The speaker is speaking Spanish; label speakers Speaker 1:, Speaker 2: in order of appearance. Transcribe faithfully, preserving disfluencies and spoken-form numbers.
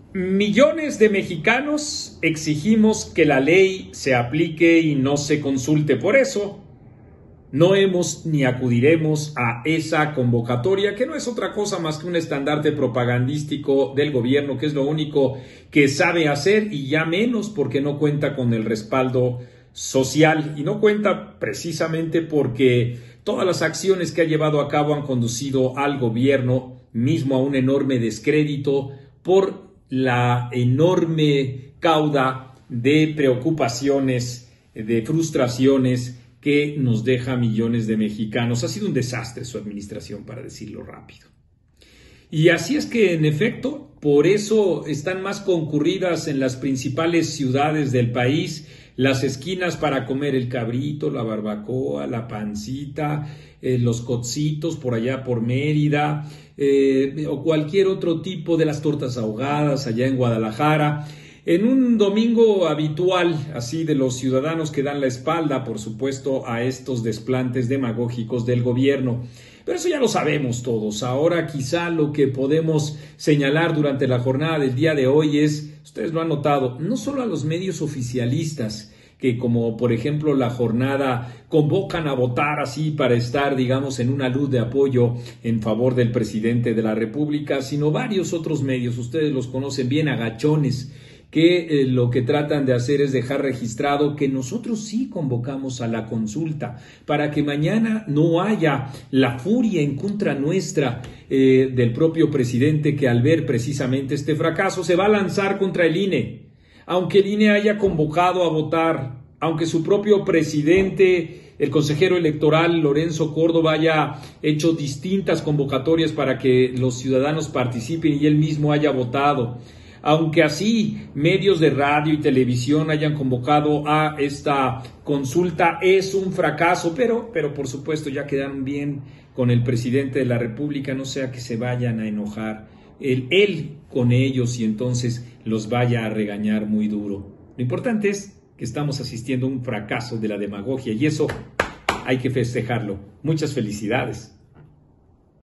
Speaker 1: Millones de mexicanos exigimos que la ley se aplique y no se consulte. Por eso no hemos ni acudiremos a esa convocatoria, que no es otra cosa más que un estandarte propagandístico del gobierno, que es lo único que sabe hacer, y ya menos porque no cuenta con el respaldo social, y no cuenta precisamente porque todas las acciones que ha llevado a cabo han conducido al gobierno mismo a un enorme descrédito por la enorme cauda de preocupaciones, de frustraciones que nos deja a millones de mexicanos. Ha sido un desastre su administración, para decirlo rápido. Y así es que, en efecto, por eso están más concurridas en las principales ciudades del país las esquinas para comer el cabrito, la barbacoa, la pancita, eh, los cocitos por allá por Mérida, eh, o cualquier otro tipo de las tortas ahogadas allá en Guadalajara. En un domingo habitual, así, de los ciudadanos que dan la espalda, por supuesto, a estos desplantes demagógicos del gobierno. Pero eso ya lo sabemos todos. Ahora quizá lo que podemos señalar durante la jornada del día de hoy es, ustedes lo han notado, no solo a los medios oficialistas, que como por ejemplo La Jornada convocan a votar así para estar, digamos, en una luz de apoyo en favor del presidente de la República, sino varios otros medios, ustedes los conocen bien, agachones, que eh, lo que tratan de hacer es dejar registrado que nosotros sí convocamos a la consulta, para que mañana no haya la furia en contra nuestra eh, del propio presidente, que al ver precisamente este fracaso se va a lanzar contra el I N E. Aunque el I N E haya convocado a votar, aunque su propio presidente, el consejero electoral Lorenzo Córdoba, haya hecho distintas convocatorias para que los ciudadanos participen y él mismo haya votado, aunque así medios de radio y televisión hayan convocado a esta consulta, es un fracaso, pero, pero por supuesto ya quedaron bien con el presidente de la República, no sea que se vayan a enojar él, él con ellos y entonces los vaya a regañar muy duro. Lo importante es que estamos asistiendo a un fracaso de la demagogia y eso hay que festejarlo. Muchas felicidades.